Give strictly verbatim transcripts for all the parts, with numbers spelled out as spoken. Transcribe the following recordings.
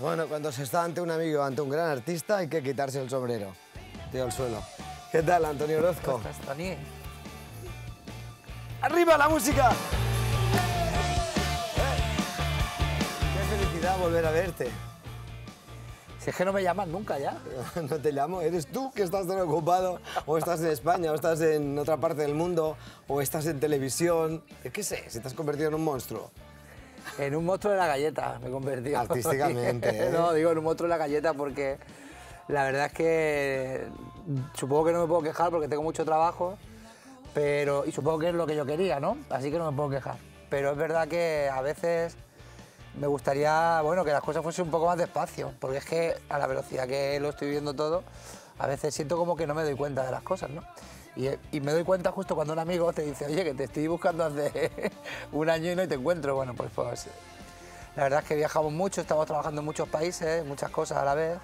Bueno, cuando se está ante un amigo, ante un gran artista, hay que quitarse el sombrero. Tío al suelo. ¿Qué tal, Antonio Orozco? ¿Cómo estás, Toni? ¡Arriba la música! ¡Qué felicidad volver a verte! Si es que no me llaman nunca ya. No te llamo, eres tú que estás tan ocupado, o estás en España, o estás en otra parte del mundo, o estás en televisión. ¿Qué sé? Si te has convertido en un monstruo. En un monstruo de la galleta me he convertido. Artísticamente, ¿eh? No, digo en un monstruo de la galleta porque la verdad es que supongo que no me puedo quejar porque tengo mucho trabajo, pero, y supongo que es lo que yo quería, ¿no? Así que no me puedo quejar. Pero es verdad que a veces me gustaría, bueno, que las cosas fuesen un poco más despacio, porque es que a la velocidad que lo estoy viendo todo, a veces siento como que no me doy cuenta de las cosas, ¿no? Y, y me doy cuenta justo cuando un amigo te dice, oye, que te estoy buscando hace un año y no te encuentro. Bueno, pues, pues la verdad es que viajamos mucho, estamos trabajando en muchos países, muchas cosas a la vez,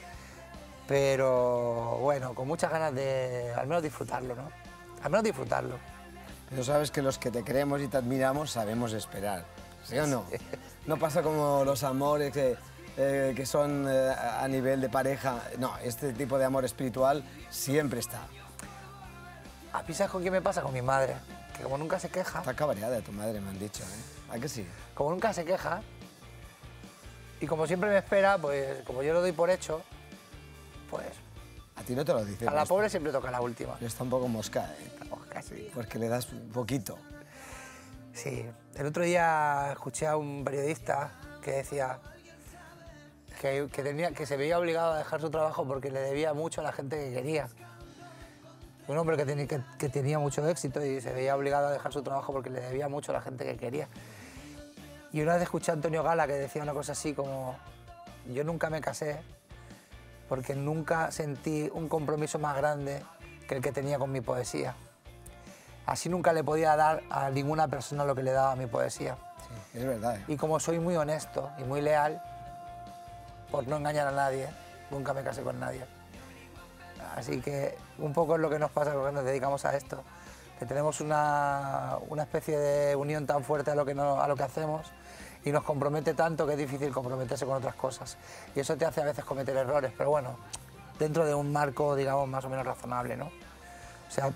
pero bueno, con muchas ganas de al menos disfrutarlo, ¿no? Al menos disfrutarlo. Pero sabes que los que te queremos y te admiramos sabemos esperar, ¿sí o no? Sí. No pasa como los amores que, eh, que son eh, a nivel de pareja. No, este tipo de amor espiritual siempre está. ¿A mí sabes con quién me pasa? Con mi madre, que como nunca se queja... Está cabreada tu madre, me han dicho, ¿eh? ¿A que sí? Como nunca se queja, y como siempre me espera, pues como yo lo doy por hecho, pues... A ti no te lo dice. A la pobre siempre toca la última. Pero está un poco mosca, ¿eh? Está mosca, sí. Porque le das un poquito. Sí. El otro día escuché a un periodista que decía que, que, tenía, que se veía obligado a dejar su trabajo porque le debía mucho a la gente que quería. Un hombre que, ten, que, que tenía mucho éxito y se veía obligado a dejar su trabajo porque le debía mucho a la gente que quería. Y una vez escuché a Antonio Gala que decía una cosa así como: yo nunca me casé porque nunca sentí un compromiso más grande que el que tenía con mi poesía. Así nunca le podía dar a ninguna persona lo que le daba a mi poesía. Sí, es verdad. ¿eh? Y como soy muy honesto y muy leal, por no engañar a nadie, nunca me casé con nadie. Así que un poco es lo que nos pasa porque nos dedicamos a esto, que tenemos una, una especie de unión tan fuerte a lo, que no, a lo que hacemos y nos compromete tanto que es difícil comprometerse con otras cosas. Y eso te hace a veces cometer errores, pero bueno, dentro de un marco, digamos, más o menos razonable, ¿no? O sea,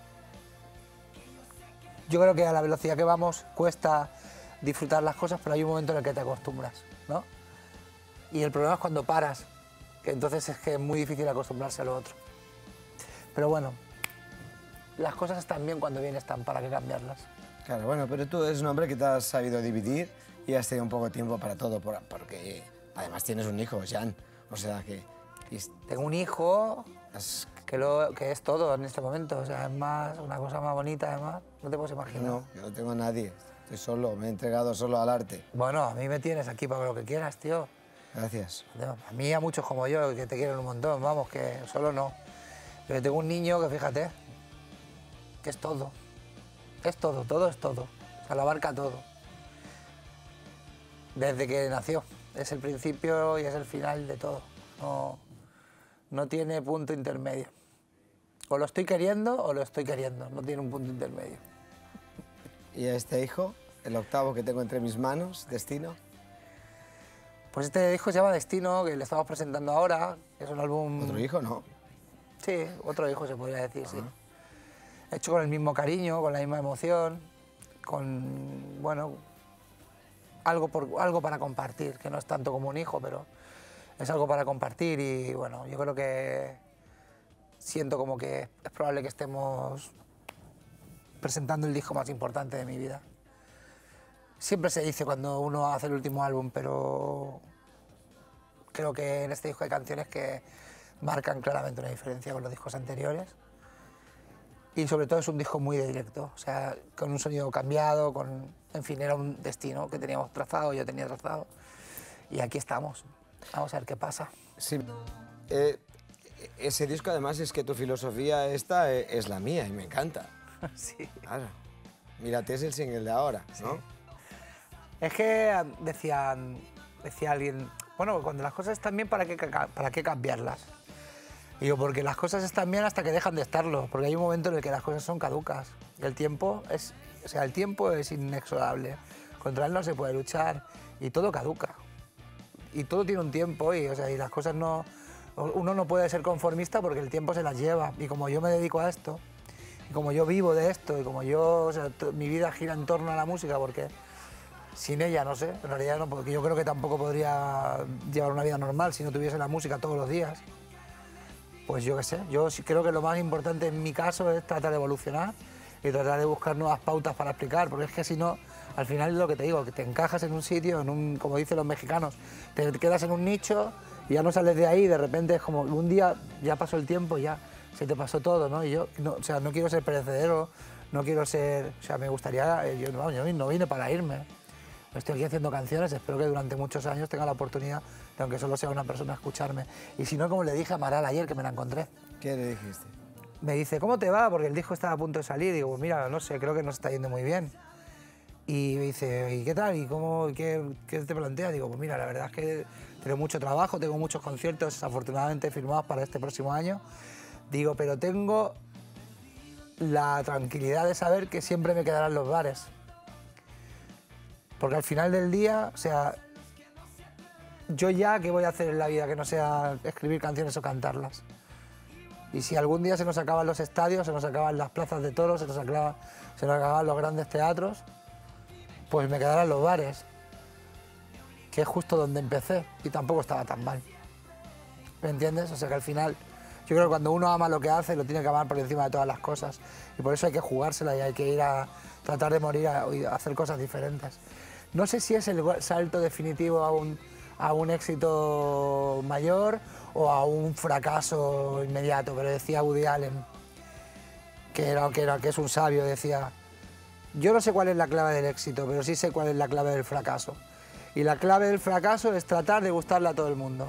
yo creo que a la velocidad que vamos cuesta disfrutar las cosas, pero hay un momento en el que te acostumbras, ¿no? Y el problema es cuando paras, que entonces es que es muy difícil acostumbrarse a lo otro. Pero bueno, las cosas están bien cuando bien están, ¿para qué cambiarlas? Claro, bueno, pero tú eres un hombre que te has sabido dividir y has tenido un poco de tiempo para todo, porque además tienes un hijo, Jan, o sea que... Tengo un hijo has... que, lo, que es todo en este momento, o sea, es más, una cosa más bonita además, no te puedes imaginar. No, yo no tengo a nadie, estoy solo, me he entregado solo al arte. Bueno, a mí me tienes aquí para lo que quieras, tío. Gracias. A mí y a muchos como yo, que te quieren un montón, vamos, que solo no. Pero tengo un niño que, fíjate, que es todo. Es todo, todo es todo. O sea, lo abarca todo. Desde que nació. Es el principio y es el final de todo. No, no tiene punto intermedio. O lo estoy queriendo o lo estoy queriendo. No tiene un punto intermedio. ¿Y a este hijo, el octavo que tengo entre mis manos, Destino? Pues este hijo se llama Destino, que le estamos presentando ahora. Es un álbum... ¿Otro hijo, no? Sí, otro hijo se podría decir, sí. Hecho con el mismo cariño, con la misma emoción, con, bueno, algo, por, algo para compartir, que no es tanto como un hijo, pero es algo para compartir y, bueno, yo creo que siento como que es probable que estemos presentando el disco más importante de mi vida. Siempre se dice cuando uno hace el último álbum, pero creo que en este disco hay canciones que marcan claramente una diferencia con los discos anteriores. Y sobre todo es un disco muy de directo, o sea, con un sonido cambiado, con, en fin, era un destino que teníamos trazado, yo tenía trazado. Y aquí estamos. Vamos a ver qué pasa. Sí. Eh, ese disco además es que tu filosofía esta es la mía y me encanta. Sí. Claro. Mírate, es el single de ahora, ¿no? Sí. Es que decían, decía alguien, bueno, cuando las cosas están bien, ¿para qué, para qué cambiarlas? Y digo, porque las cosas están bien hasta que dejan de estarlo, porque hay un momento en el que las cosas son caducas. Y el tiempo es, o sea, el tiempo es inexorable. Contra él no se puede luchar y todo caduca. y todo tiene un tiempo y, o sea, y las cosas no... Uno no puede ser conformista porque el tiempo se las lleva y como yo me dedico a esto, y como yo vivo de esto y como yo, o sea, mi vida gira en torno a la música porque sin ella, no sé, en realidad no, porque yo creo que tampoco podría llevar una vida normal si no tuviese la música todos los días. Pues yo qué sé, yo sí creo que lo más importante en mi caso es tratar de evolucionar y tratar de buscar nuevas pautas para explicar, porque es que si no, al final es lo que te digo, que te encajas en un sitio, en un, como dicen los mexicanos, te quedas en un nicho y ya no sales de ahí y de repente es como un día ya pasó el tiempo, ya se te pasó todo, ¿no? Y yo, no, o sea, no quiero ser perecedero, no quiero ser, o sea, me gustaría, yo, no, yo no vine para irme. Estoy aquí haciendo canciones, espero que durante muchos años tenga la oportunidad de, aunque solo sea una persona, escucharme. Y si no, como le dije a Amaral ayer, que me la encontré. ¿Qué le dijiste? Me dice, ¿cómo te va? Porque el disco estaba a punto de salir. Digo, pues mira, no sé, creo que nos está yendo muy bien. Y me dice, ¿y qué tal? ¿Y cómo, qué, qué te planteas? Digo, pues mira, la verdad es que tengo mucho trabajo, tengo muchos conciertos afortunadamente firmados para este próximo año. Digo, pero tengo la tranquilidad de saber que siempre me quedarán los bares. Porque al final del día, o sea, yo ya, ¿qué voy a hacer en la vida que no sea escribir canciones o cantarlas? Y si algún día se nos acaban los estadios, se nos acaban las plazas de toros, se nos, acaba, se nos acaban los grandes teatros, pues me quedarán los bares, que es justo donde empecé y tampoco estaba tan mal. ¿Me entiendes? O sea que al final, yo creo que cuando uno ama lo que hace, lo tiene que amar por encima de todas las cosas. Y por eso hay que jugársela y hay que ir a tratar de morir a, a hacer cosas diferentes. No sé si es el salto definitivo a un, a un éxito mayor o a un fracaso inmediato, pero decía Woody Allen, que, era, que, era, que es un sabio, decía, yo no sé cuál es la clave del éxito, pero sí sé cuál es la clave del fracaso. Y la clave del fracaso es tratar de gustarle a todo el mundo.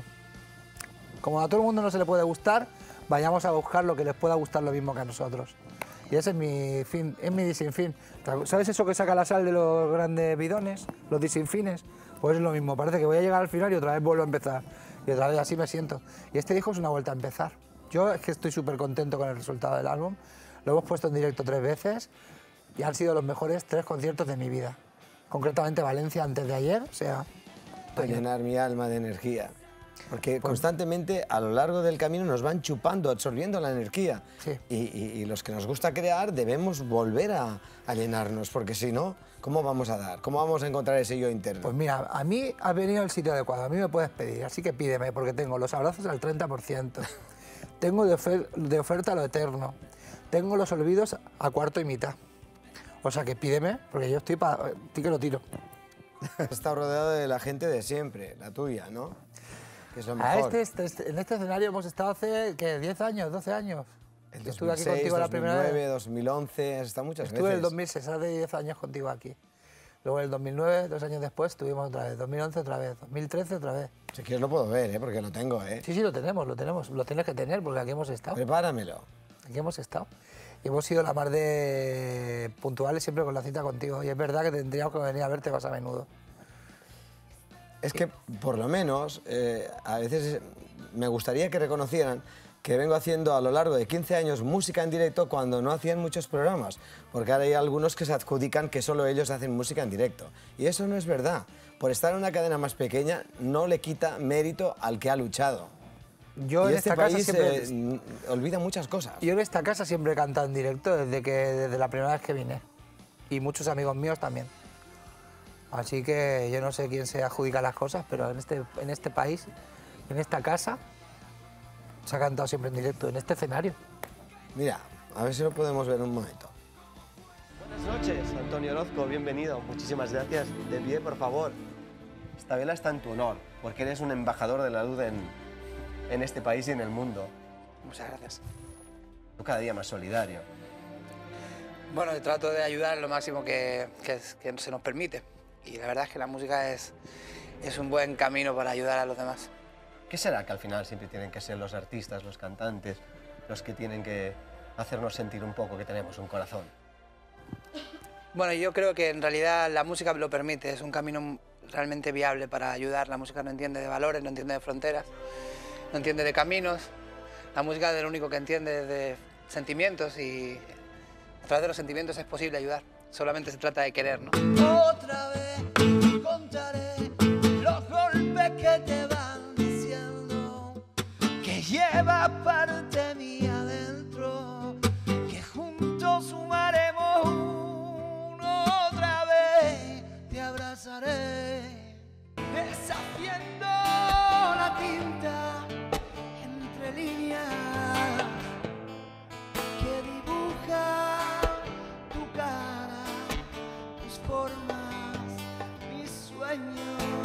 Como a todo el mundo no se le puede gustar, vayamos a buscar lo que les pueda gustar lo mismo que a nosotros. Y ese es mi fin, es mi disinfín. ¿Sabes eso que saca la sal de los grandes bidones? Los disinfines. Pues es lo mismo, parece que voy a llegar al final y otra vez vuelvo a empezar. Y otra vez así me siento. Y este disco es una vuelta a empezar. Yo es que estoy súper contento con el resultado del álbum. Lo hemos puesto en directo tres veces y han sido los mejores tres conciertos de mi vida. Concretamente Valencia antes de ayer, o sea... A llenar mi alma de energía. Porque pues, constantemente a lo largo del camino nos van chupando, absorbiendo la energía. Sí. Y, y, y los que nos gusta crear debemos volver a, a llenarnos, porque si no, ¿cómo vamos a dar? ¿Cómo vamos a encontrar ese yo interno? Pues mira, a mí ha venido el sitio adecuado, a mí me puedes pedir, así que pídeme, porque tengo los abrazos al treinta por ciento, tengo de, ofer de oferta lo eterno, tengo los olvidos a cuarto y mitad. O sea que pídeme, porque yo estoy para... ti que lo tiro. Está rodeado de la gente de siempre, la tuya, ¿no? Que es lo mejor. A este, este, este, en este escenario hemos estado hace, ¿qué? diez años, doce años. El dos mil seis, estuve aquí contigo la primera vez. dos mil nueve, dos mil once, has estado muchas Estuve veces. en el dos mil seis, hace diez años contigo aquí. Luego en el dos mil nueve, dos años después, estuvimos otra vez. dos mil once otra vez, dos mil trece otra vez. Si quieres lo puedo ver, ¿eh? Porque lo tengo, ¿eh? Sí, sí, lo tenemos, lo tenemos. Lo tienes que tener porque aquí hemos estado. Prepáramelo. Aquí hemos estado. Y hemos sido la más de puntuales siempre con la cita contigo. Y es verdad que tendríamos que venir a verte más a menudo. Es que, por lo menos, eh, a veces me gustaría que reconocieran que vengo haciendo a lo largo de quince años música en directo cuando no hacían muchos programas, porque ahora hay algunos que se adjudican que solo ellos hacen música en directo. Y eso no es verdad. Por estar en una cadena más pequeña no le quita mérito al que ha luchado. Yo y en este esta país casa siempre... eh, olvida muchas cosas. Yo en esta casa siempre he cantado en directo desde, que, desde la primera vez que vine. Y muchos amigos míos también. Así que yo no sé quién se adjudica las cosas, pero en este, en este país, en esta casa, se ha cantado siempre en directo, en este escenario. Mira, a ver si lo podemos ver un momento. Buenas noches, Antonio Orozco, bienvenido. Muchísimas gracias. De pie, por favor. Esta vela está en tu honor, porque eres un embajador de la luz en, en este país y en el mundo. Muchas gracias. Tú cada día más solidario. Bueno, trato de ayudar lo máximo que, que, que se nos permite. Y la verdad es que la música es, es un buen camino para ayudar a los demás. ¿Qué será que al final siempre tienen que ser los artistas, los cantantes, los que tienen que hacernos sentir un poco que tenemos un corazón? Bueno, yo creo que en realidad la música lo permite, es un camino realmente viable para ayudar. La música no entiende de valores, no entiende de fronteras, no entiende de caminos. La música es lo único que entiende de sentimientos y a través de los sentimientos es posible ayudar. Solamente se trata de querer, ¿no? Otra vez contaré los golpes que te lleva parte mía dentro, que juntos sumaremos una otra vez. Te abrazaré, deshaciendo la tinta entre líneas que dibuja tu cara, tus formas, mis sueños.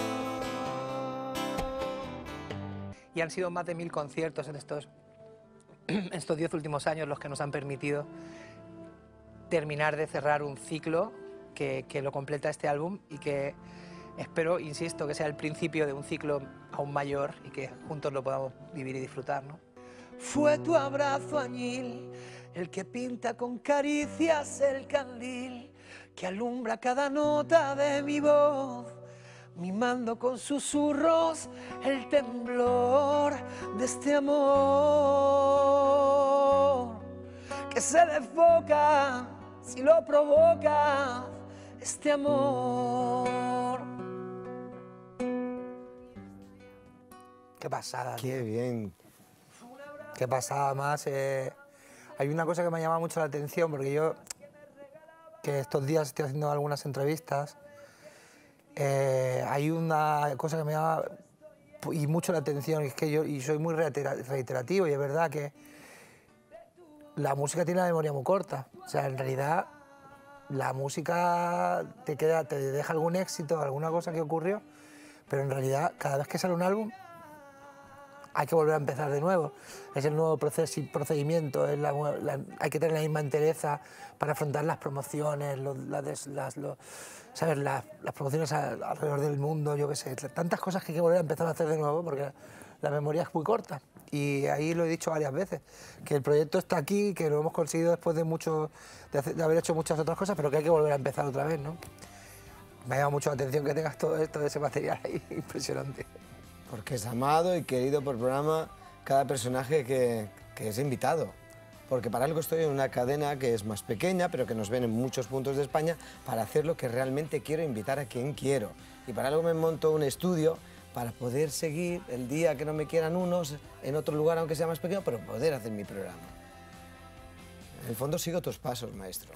Y han sido más de mil conciertos en estos en estos diez últimos años los que nos han permitido terminar de cerrar un ciclo que, que lo completa este álbum y que espero, insisto, que sea el principio de un ciclo aún mayor y que juntos lo podamos vivir y disfrutar, ¿no? Fue tu abrazo añil el que pinta con caricias el candil que alumbra cada nota de mi voz, mimando con susurros el temblor de este amor que se desboca si lo provoca este amor. Qué pasada. Qué tío. bien. Qué pasada más. Eh, hay una cosa que me llama mucho la atención porque yo, que estos días estoy haciendo algunas entrevistas, Eh, hay una cosa que me llama y mucho la atención, y es que yo y soy muy reitera, reiterativo, y es verdad que la música tiene la memoria muy corta. O sea, en realidad la música te, queda, te deja algún éxito, alguna cosa que ocurrió, pero en realidad cada vez que sale un álbum hay que volver a empezar de nuevo. Es el nuevo proces procedimiento, es la, la, hay que tener la misma entereza para afrontar las promociones, los, las, las, los, ¿sabes? Las, las promociones a, alrededor del mundo, yo qué sé, tantas cosas que hay que volver a empezar a hacer de nuevo porque la memoria es muy corta. Y ahí lo he dicho varias veces, que el proyecto está aquí, que lo hemos conseguido después de, mucho, de, hacer, de haber hecho muchas otras cosas, pero que hay que volver a empezar otra vez, ¿no? Me ha llamado mucho la atención que tengas todo esto, ese material ahí, impresionante. Porque es amado y querido por el programa cada personaje que, que es invitado. Porque para algo estoy en una cadena que es más pequeña, pero que nos ven en muchos puntos de España, para hacer lo que realmente quiero, invitar a quien quiero. Y para algo me monto un estudio para poder seguir el día que no me quieran unos en otro lugar, aunque sea más pequeño, pero poder hacer mi programa. En el fondo sigo tus pasos, maestro.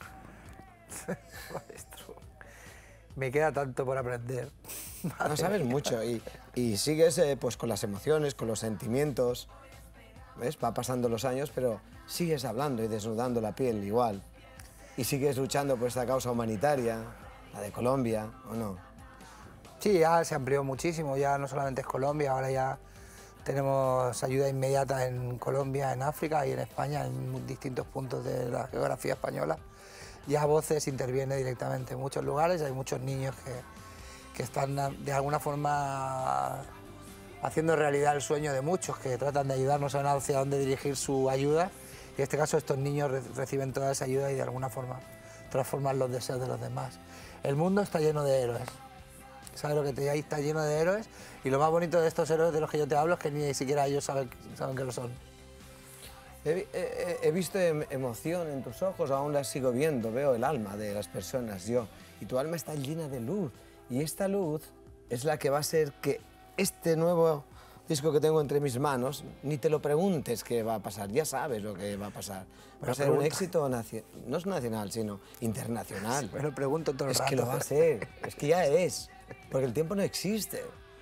Maestro, me queda tanto por aprender. Madre no sabes mía. mucho y, y sigues eh, pues, con las emociones, con los sentimientos. ¿Ves? Va pasando los años, pero sigues hablando y desnudando la piel igual. Y sigues luchando por esta causa humanitaria, la de Colombia, ¿o no? Sí, ya se amplió muchísimo, ya no solamente es Colombia, ahora ya tenemos ayuda inmediata en Colombia, en África y en España, en distintos puntos de la geografía española. Ya Voces interviene directamente en muchos lugares, hay muchos niños que, que están de alguna forma haciendo realidad el sueño de muchos, que tratan de ayudarnos a ver hacia dónde dirigir su ayuda, y en este caso estos niños re reciben toda esa ayuda y de alguna forma transforman los deseos de los demás. El mundo está lleno de héroes, ¿sabes lo que te digo? Ahí está lleno de héroes, y lo más bonito de estos héroes de los que yo te hablo es que ni siquiera ellos saben, saben que lo son. He, he, he visto emoción en tus ojos, aún la sigo viendo, veo el alma de las personas, yo, y tu alma está llena de luz, y esta luz es la que va a ser que este nuevo disco que tengo entre mis manos, ni te lo preguntes qué va a pasar, ya sabes lo que va a pasar. Va a ser un éxito, no es nacional, sino internacional. Me lo pregunto todo el rato. Es que lo va a ser, es que ya es, porque el tiempo no existe.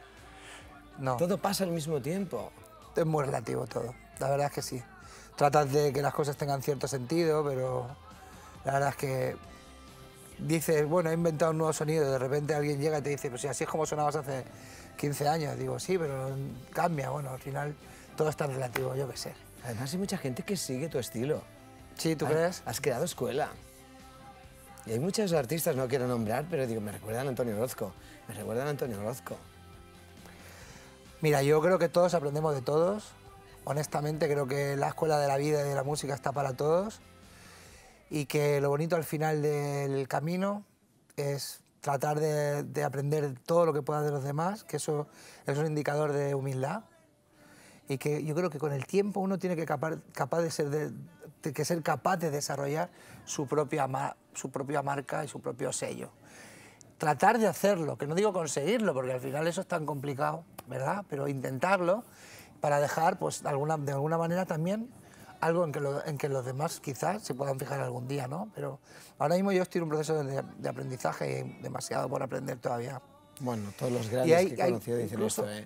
No. Todo pasa al mismo tiempo. Es muy relativo todo, la verdad es que sí. Tratas de que las cosas tengan cierto sentido, pero la verdad es que dices, bueno, he inventado un nuevo sonido y de repente alguien llega y te dice, pues si así es como sonabas hace quince años. Digo, sí, pero cambia. Bueno, al final todo está relativo, yo qué sé. Además hay mucha gente que sigue tu estilo. Sí, ¿tú has, crees? Has creado escuela. Y hay muchos artistas, no quiero nombrar, pero digo, me recuerdan a Antonio Orozco. Me recuerdan a Antonio Orozco. Mira, yo creo que todos aprendemos de todos. Honestamente, creo que la escuela de la vida y de la música está para todos. Y que lo bonito al final del camino es tratar de, de aprender todo lo que puedas de los demás, que eso es un indicador de humildad. Y que yo creo que con el tiempo uno tiene que, capaz, capaz de ser de, de que ser capaz de desarrollar su propia, su propia marca y su propio sello. Tratar de hacerlo, que no digo conseguirlo, porque al final eso es tan complicado, ¿verdad? Pero intentarlo para dejar, pues, de alguna, de alguna manera también algo en que, lo, en que los demás quizás se puedan fijar algún día, ¿no? Pero ahora mismo yo estoy en un proceso de, de aprendizaje y demasiado por aprender todavía. Bueno, todos los grandes hay, que he conocido dicen incluso, esto, ¿eh?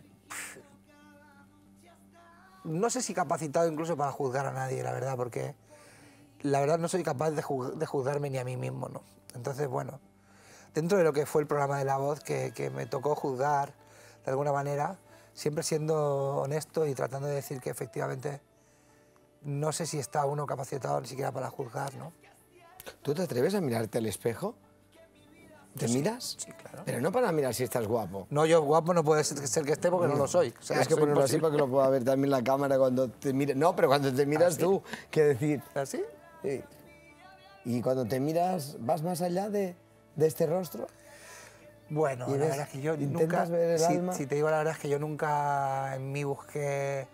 No sé si capacitado incluso para juzgar a nadie, la verdad, porque la verdad no soy capaz de, juz, de juzgarme ni a mí mismo, ¿no? Entonces, bueno, dentro de lo que fue el programa de La Voz, que, que me tocó juzgar de alguna manera, siempre siendo honesto y tratando de decir que efectivamente no sé si está uno capacitado ni siquiera para juzgar, ¿no? ¿Tú te atreves a mirarte al espejo? ¿Te Sí, miras? sí, claro. Pero no para mirar si estás guapo. No, yo guapo no puede ser, ser que esté porque no, no lo soy. O sea, Tienes que soy ponerlo así imposible. para que lo pueda ver también la cámara cuando te mire. No, pero cuando te miras ¿Ah, sí? tú, ¿qué decir? ¿Así? Sí. Y cuando te miras, ¿vas más allá de, de este rostro? Bueno, ¿Y la ves- verdad es que yo intentas nunca... ver el si, alma? si te digo la verdad es que yo nunca en mí busqué...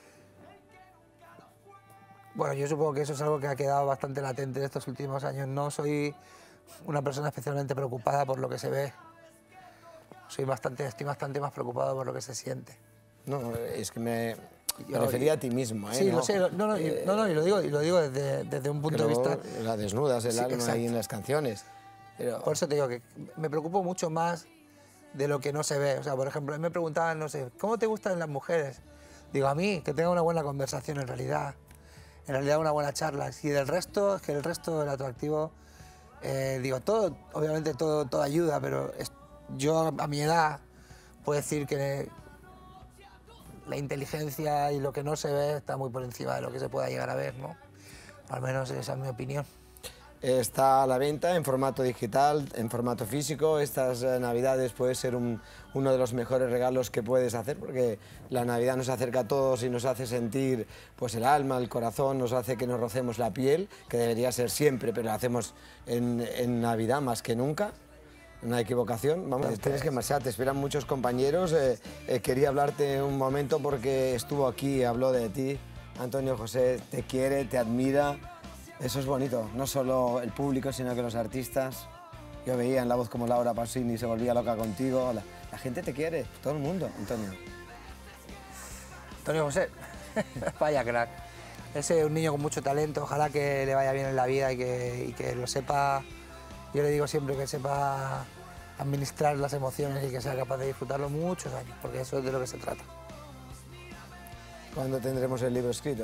Bueno, yo supongo que eso es algo que ha quedado bastante latente en estos últimos años. No soy una persona especialmente preocupada por lo que se ve. Soy bastante, estoy bastante más preocupado por lo que se siente. No, es que me, me Yo- refería a ti mismo, ¿eh? Sí, ¿no? lo sé, no, no, y- Eh, no, no, y lo digo, y lo digo desde, desde un que punto de luego vista... la desnudas el Sí, alma ahí exacto. en las canciones. Pero, Por eso te digo que me preocupo mucho más de lo que no se ve. O sea, por ejemplo, a mí me preguntaban, no sé, ¿cómo te gustan las mujeres? Digo, a mí, que tenga una buena conversación en realidad. En realidad una buena charla. Y del resto, es que el resto del atractivo, eh, digo, todo, obviamente todo, todo ayuda, pero es- yo a, a mi edad puedo decir que la inteligencia y lo que no se ve está muy por encima de lo que se pueda llegar a ver, ¿no? Al menos esa es mi opinión. está a la venta en formato digital, en formato físico. Estas eh, navidades puede ser un- uno de los mejores regalos que puedes hacer, porque la Navidad nos acerca a todos y nos hace sentir pues, el alma, el corazón, nos hace que nos rocemos la piel, que debería ser siempre, pero lo hacemos en, en Navidad más que nunca. Una equivocación. Vamos, tienes que marchar, te esperan muchos compañeros. Eh, eh, quería hablarte un momento porque estuvo aquí, habló de ti. Antonio José te quiere, te admira. Eso es bonito, no solo el público, sino que los artistas. Yo veía en La Voz como Laura Pausini se volvía loca contigo. La, la gente te quiere, todo el mundo, Antonio. Antonio José, vaya crack. Ese es un niño con mucho talento, ojalá que le vaya bien en la vida y que, y que lo sepa, yo le digo siempre que sepa administrar las emociones y que sea capaz de disfrutarlo muchos años, porque eso es de lo que se trata. ¿Cuándo tendremos el libro escrito?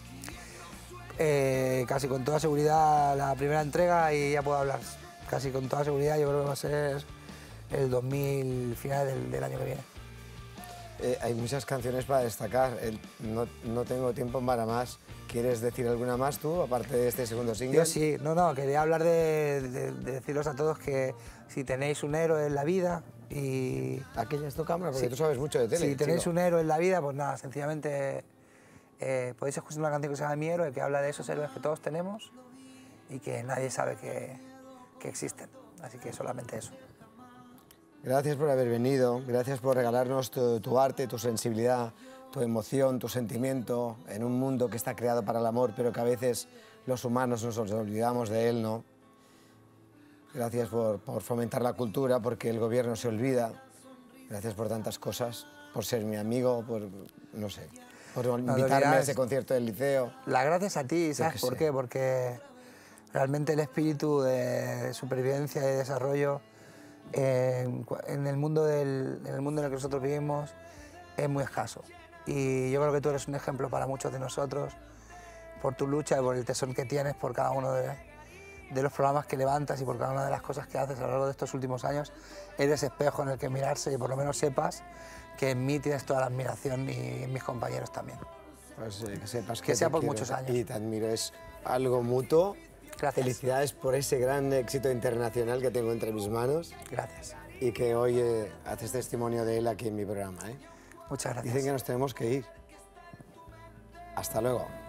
Eh, casi con toda seguridad la primera entrega y ya puedo hablar. Casi con toda seguridad yo creo que va a ser el dos mil, final del, del año que viene. Eh, hay muchas canciones para destacar, El- no, no tengo tiempo para más. ¿Quieres decir alguna más tú, aparte de este segundo single? Yo sí, no, no, quería hablar de, de, de deciros a todos que si tenéis un héroe en la vida y... Aquella es tu cámara, porque Sí. tú sabes mucho de tele. Si tenéis chico. un héroe en la vida, pues nada, sencillamente eh, podéis escuchar una canción que se llama Mi héroe, que habla de esos héroes que todos tenemos y que nadie sabe que, que existen. Así que solamente eso. Gracias por haber venido, gracias por regalarnos tu, tu arte, tu sensibilidad, tu emoción, tu sentimiento en un mundo que está creado para el amor, pero que a veces los humanos nos olvidamos de él, ¿no? Gracias por, por fomentar la cultura, porque el gobierno se olvida. Gracias por tantas cosas, por ser mi amigo, por, no sé, por invitarme a dirás. ese concierto del liceo. La gracia es a ti, ¿sabes qué por sé. qué? Porque realmente el espíritu de supervivencia y de desarrollo en, cua- en el mundo del, en el mundo en el que nosotros vivimos es muy escaso. Y yo creo que tú eres un ejemplo para muchos de nosotros por tu lucha y por el tesón que tienes por cada uno de, de los programas que levantas y por cada una de las cosas que haces a lo largo de estos últimos años. Eres espejo en el que mirarse y por lo menos sepas que en mí tienes toda la admiración y en mis compañeros también. Pues, eh, que sepas Que que, sea te por quiero muchos años. Y te admiro, es algo mutuo. Gracias. Felicidades por ese gran éxito internacional que tengo entre mis manos Gracias. y que hoy eh, haces testimonio de él aquí en mi programa, ¿eh? Muchas gracias. Dicen que nos tenemos que ir. Hasta luego.